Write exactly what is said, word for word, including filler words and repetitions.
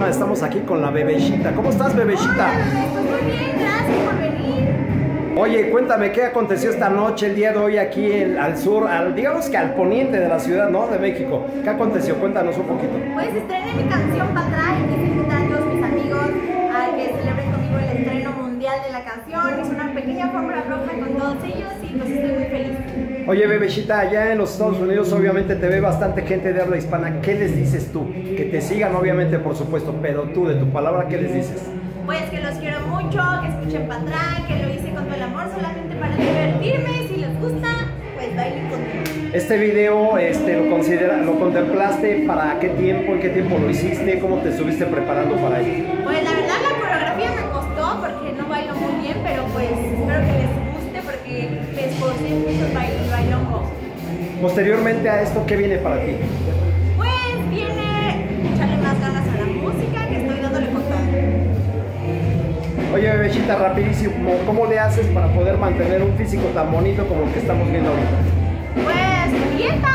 Estamos aquí con la Bebeshita. ¿Cómo estás, Bebeshita? Hola, pues muy bien, gracias por venir. Oye, cuéntame qué aconteció esta noche, el día de hoy aquí en, al sur, al, digamos que al poniente de la ciudad, ¿no? De México. ¿Qué aconteció? Cuéntanos un poquito. Pues estrené mi canción para atrás y quise invitar a todos mis amigos a que celebren conmigo el estreno mundial de la canción. Hice una pequeña alfombra roja con todos ellos y pues estoy muy feliz. Oye, Bebeshita, allá en los Estados Unidos obviamente te ve bastante gente de habla hispana. ¿Qué les dices tú? Que te sigan obviamente, por supuesto, pero tú, de tu palabra, ¿qué les dices? Pues que los quiero mucho, que escuchen para atrás, que lo hice con todo el amor solamente para divertirme. Si les gusta, pues bailen conmigo. Este video, este, ¿lo, considera, ¿lo contemplaste? ¿Para qué tiempo? ¿En qué tiempo lo hiciste? ¿Cómo te estuviste preparando para ello? Pues la verdad la coreografía me costó porque no bailo muy bien, pero pues espero que les guste porque me esforcé mucho el baile, el bailongo. Posteriormente a esto, ¿qué viene para ti? Pues viene echarle más ganas a la música, que estoy dándole con todo. Oye, Bebeshita, rapidísimo, ¿cómo le haces para poder mantener un físico tan bonito como el que estamos viendo ahorita? Pues dieta,